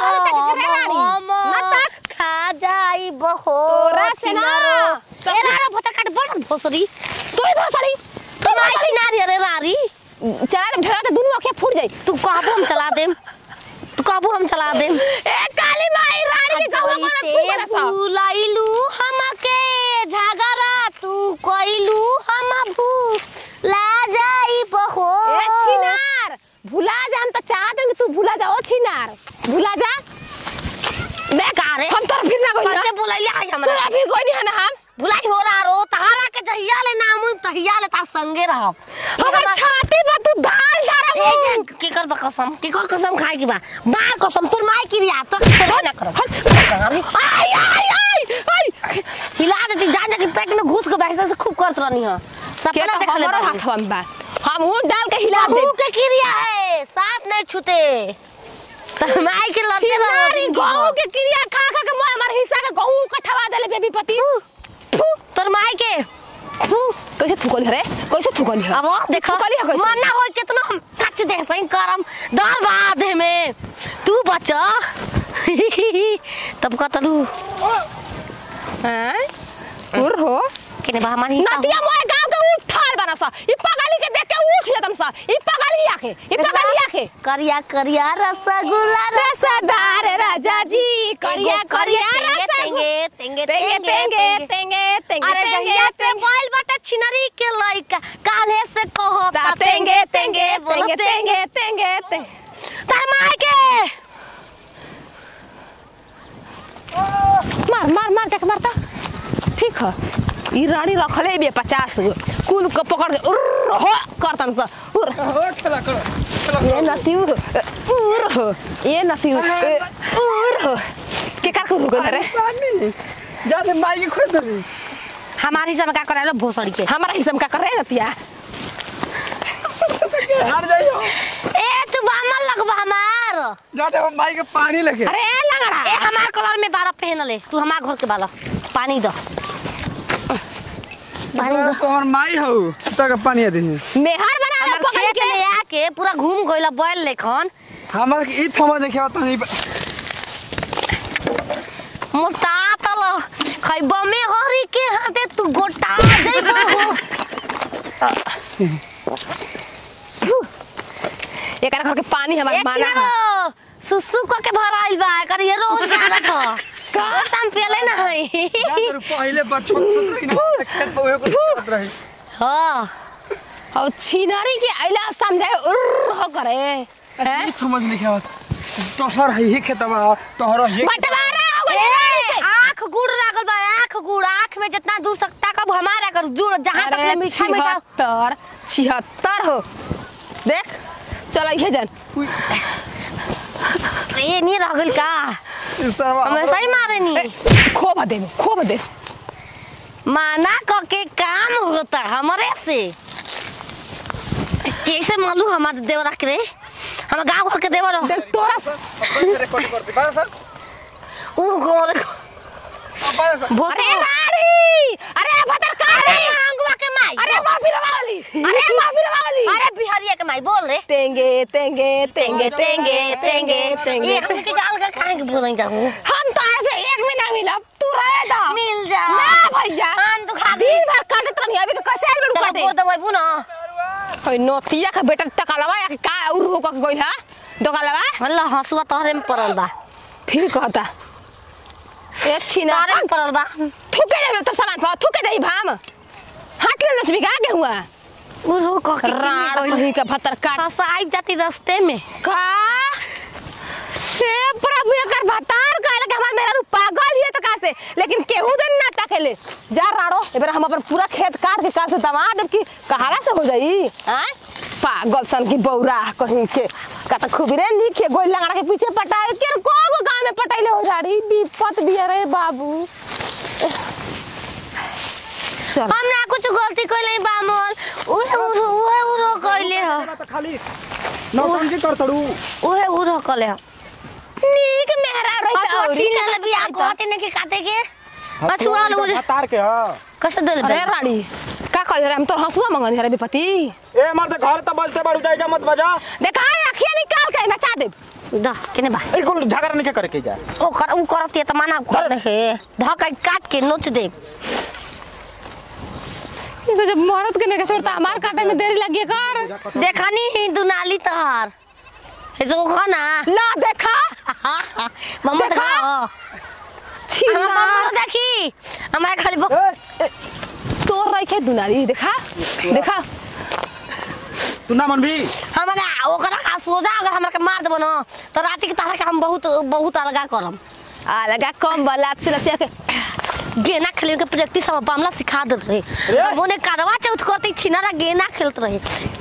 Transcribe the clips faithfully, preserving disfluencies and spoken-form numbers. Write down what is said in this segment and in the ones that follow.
रे रानी मत खा जाई बहो तोरा से ना ए रारा फटा काट बड़ भोसड़ी तू भोसड़ी तू माई चिनारी अरे रारी चला दे ढेरा तो दोनों आंखें फूट जाई तू कहबो हम चला देम तू कहबो हम चला देम ए काली माई रानी के कहवा कोन फूट सा बुलाइलू हमके झगड़ा तू कइलू हम भू ला जाई बहो ए छिनार भुला जा हम तो चाहते हैं कि तू भुला जा ओ छिनार भुला जा देख आ रे हम तोर फिर ना कोई कैसे बुलाइले आई हमरा तोरा फिर कोई नहीं है ना हम बुलाई हो रहा रो तहारा के जहिया ले नाम तहिया ले ता संगे रहब हमर छाती पर तू दाल डारा ए की कर कसम की कर कसम खाए की बा बार कसम तोर माई की रिया तो छोड़ ना कर आई आई आई आई हिला देती जान जा के पेट में घुस के बैठे से खूब करत रहनी है सपना देख ले हमारा हाथ में बा हम हूं डाल के हिला दे बहू के की रिया है साथ नहीं छूते तोर माई के लते नारी गहू के क्रिया खा खा के मोय हमर हिस्सा के गहू कठवा देले बेबी पति तोर माई के कैसे थुकली रे कैसे थुकली है अब देखो मरना होय केतना हम टच दे सही करम दर बाद में तू बच्चा तब कतलू हैं और हो केने बा हमारी नतिया मोय गांव के उठाल बना सा ई पगली के देख के उठ जतन सा ई पगली आके ई पगली आके करिया करिया रसगुल्ला रसदार राजा जी करिया करिया तेंगे तेंगे तेंगे तेंगे तेंगे तेंगे अरे जहिया से मोबाइल बटा छिनरी के लइका काले से कहो तेंगे तेंगे तेंगे तेंगे तेंगे तार मार के मार मार मार के मारता ठीक है ई रानी रखले बे पचास गो कुल को पकड़ के उर हो करतन स उर हो खेला करो ये नती उर उर हो ये नती उर हो के कर को रुक रे पानी जाने माई के खोद दे हमारे हिसाब का करे भोसड़ी के हमारा हिसाब का कर रहे नतिया हार जाइयो ए तू बामल लगबा हमार जाते हम माई के पानी लगे अरे लंगड़ा ए हमार कलर में बाला पहन ले तू हमार घर के बाला पानी दो पानी दो तो हमर माई हो तो के पानी दे मेहर बना ले पकड़ खेत के में आके पूरा घूम गइला बैल लेखन हमर के ई थमा देखे तो नहीं मोटा तल खैबा में हरी के हाथे तू गोटा जइबो एकरा घर के पानी हमार माना है सुसु को के भराइल बा कर ये रोज आदत ह का तम पेले ना है जाते पहले बच्चों छोट रही ना खेत में ओए को रही हां और छिनारी के आइला समझाए उर हो करे ई समझ लिखे बात तोहर है ही खेतवा तोहर है बंटवारा हो गइल आंख गुड़ लागल बा आंख गुड़ आंख में जितना दूर सकता कब हमारा कर जुड़ जहां तक ले मीठा मीठा छिहत्तर छिहत्तर हो देख चल ये जन ये नहीं रहल का हमें सही मारे नहीं खोब दे खोब दे माना क के काम होता हमरे से कैसे मालूम हमारे देवरा के रे हम गांव घर के देवर देख तोरा रिकॉर्ड कर दे बस सर उ गोर अरे राड़ी अरे भदरकारी अंगवा के माई अरे माफी वाली अरे माफी वाली अरे बिहारिया के माई बोल रे तेंगे तेंगे तेंगे तेंगे तेंगे तेंगे ये हमके गाल कर खाए के बोल जाऊं हम तो ऐसे एक में ना मिला तू रहे दा मिल जा ना भैया कान दुखा दिन भर काटत रहनी अभी के कैसे आइल चल काटे बोल दवाई बुना होय नोतिया के बेटा टकलवा या का और हो के गइल हा दोगलवा अल्लाह हंसुआ तोहरे में पड़ल बा फिर कहता ए छिना तोहरे में पड़ल बा थूके दे तो सामान पर थूके दे भाम हाथ ले नचबी का के हुआ उरो क के राड़ कहीं का भतर काट फसाई जाती रास्ते में का हे प्रभु एकर भतार कहले कि हमर मेरा रू पागल हिए त कासे लेकिन केहू दिन ना टकेले जा राड़ो एबर हम अपन पूरा खेत काट के कासे दमा देब कि कहाला से हो जाई हैं पागल सन की बौरा कहीं के का त खुबरे लिखे गोल लंगड़ा के पीछे पटाए के को को गांव में पटाइले हो जाड़ी विपत भी रे बाबू चल हमने कुछ गलती कइले बामल उहे उरो उहे उरो कइले ह तो खाली नौटंकी कर तड़ू उहे उरो कइले ह नीक मेहरा रही तो औरी ठीक है बिया कहते ने के काटे के अछुआ ले मुझे तार के हां कैसे दे अरे रानी का कह रे हम तो हंसुआ मंगन रे विपति ए मर्द घर त बजते बड़ जाई जा मत बजा देखा आखिया निकाल के नचा दे द केने बा ए कुल झगड़ा नहीं करे के जा ओ कर उ करती त माना कर हे ध के काट के नोच दे इनको जब मरद के नहीं छोड़ता हमार काटे में देरी लगी कर देखनी ही दुनाली तहार हे जो खाना ला देखा मम्मा देखा छीना मम्मा देखी हमारे खाली तोर रही के दुनाली देखा देखा तू ना मन भी हमारे ओकरा का सोजा अगर हमरा के मार देबो न त राती के तारा के हम बहुत बहुत अलगा करम आ लगा कम बला लतिया के गेना खेले के प्रैक्टिस हम बामला सिखा देत रहे वो ने करवा चौथ करते छिनारा गेना खेलत रहे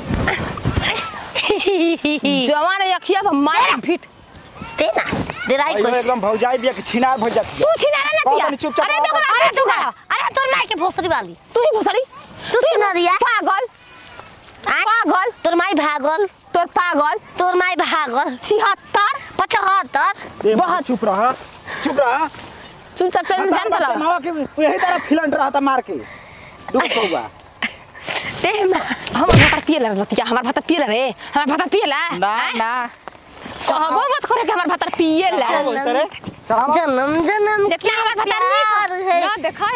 जवान अखिया पर मार फिट ते ना देराई अयो कोई एकदम भौजाई बिया के छिनार भौ जाती तू छिनारा ना पिया कौन चुपचाप अरे देखो अरे तू अरे तोर माई के भोसड़ी वाली तू ही भोसड़ी तू छिनारिया पागल पागल तोर माई भागल तोर पागल तोर माई भागल छिहत्तर बहुत पचहत्तर बहुत चुप रहा चुप रहा चुपचाप चल जान पड़ा मावा के यही तरह फिलंट रहा था मार के डूब होगा ते हम भाता पियला रतिया हमार भाता पियला रे हमार भाता पियला ना ना कहबो मत करे कि हमार भाता पियला क्या बोलते रे चढ़ावा जन्म जन्म जितना हमार भाता नहीं ना देखा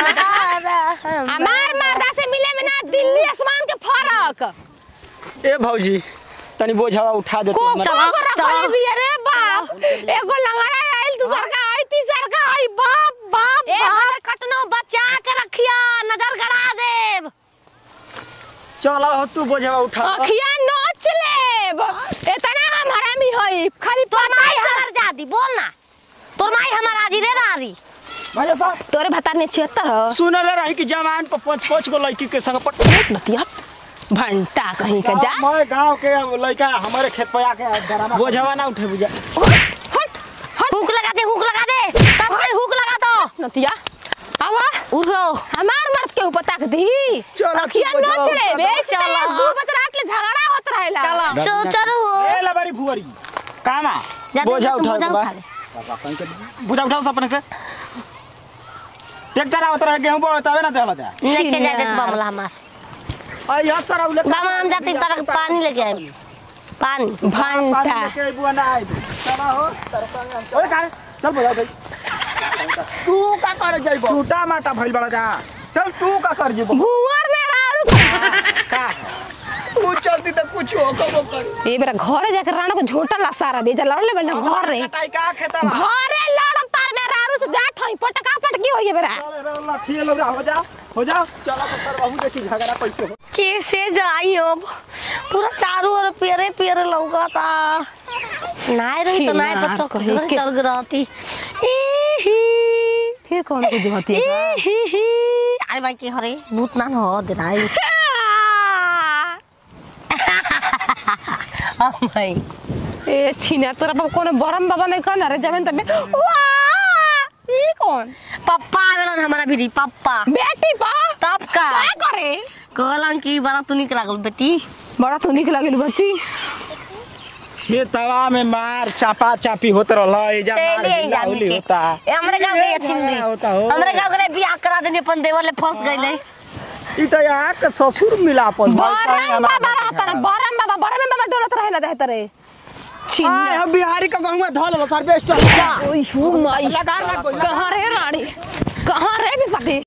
है हमार मर्दा से मिले में ना दिल्ली आसमान के फर्क ए भौजी तनी बोझवा उठा दे को तू चला रखल भी रे बाप एगो लंगड़ा आइल दूसर का आई तीसर का आई बाप बाप ए बाप कटनो बचा के रखिया नजर गड़ा देब चला हो तू बोझवा उठा अखिया नोच लेब इतना हम हरामी होई खाली तोर माई हमर जादी बोल ना तोर माई हमर आजी रे रारी भाई साहब तोरे भाता ने छिहत्तर हो सुनले रही कि जवान पर पांच पांच गो लड़की के संग पट नतिया भंटा कहीं का जा मैं गांव के लड़का हमारे खेत पे आके डरामा बोझवा ना उठे बुझा हट हट हुक लगा दे हुक लगा दे सबसे हुक लगा दो नतिया आवा उठो हमार मर्द के ऊपर ताक दी चलो, अखिया तू नोच बजाओ, ले चलो, बेच चलो। ले दू बजे रात ले झगड़ा होत रहेला चलो चल चलो ए लबारी भुवरी कामा बोझा उठाओ बा बोझा उठाओ अपने से ट्रैक्टर आवत रहे गेहूं बोता है ना देला दे लेके जा दे मामला हमार आ यार सारा उले बाबा हम जाते तरह पानी लेके आए पानी भंटा के बुआ ना आई चला हो ओए का चल बोझा भाई तू का कर जाइबो टूटा माटा भइल बड़ा जा चल तू का कर जेबो भुवर में रारू का तू चलती त कुछ हो कबो कर ए बेरा घरे जाके राणा को झोटा ला सारा बेजा लड़ले बल घर रे कटाई का खेता घरे लड़ तार में रारू से गाठ होई पटका पटकी होई बेरा चल रे लाठी लगा हो जा हो जा चला तो कर बाबू देखी झगड़ा कैसे हो कैसे जाई अब पूरा चारों ओर पेरे पेरे लौकाता नाय रही तो नाय पर चौक चल गराती फिर कौन को जोहती है अरे भाई के हरे भूत ना हो दिराई हम भाई ए छीना तोरा बाप कोनो बरम बाबा नहीं कहना रे जमीन तब वाह ई कौन पप्पा आवेलन हमारा भी पप्पा बेटी बा तब का का करे कहलन की बड़ा तू निक लागल बेटी बड़ा तो निक लागल बच्ची ये तवा में मार चापा चापी होत रहला ए जा मार चलिए ढीला जामी होली के होता ए हमरे गांव के छिंदी होता हो हमरे गांव के बियाह करा देने अपन देवर ले फंस गइले ई त यार के ससुर मिला अपन बरम बाबा रहता ना बरम बाबा बरम बाबा डोलत रहेला देहत रे आ हम बिहारी का गहुआ धल सर्वेस्ट ओई शू माई कहां रे रानी कहां रे भी पटी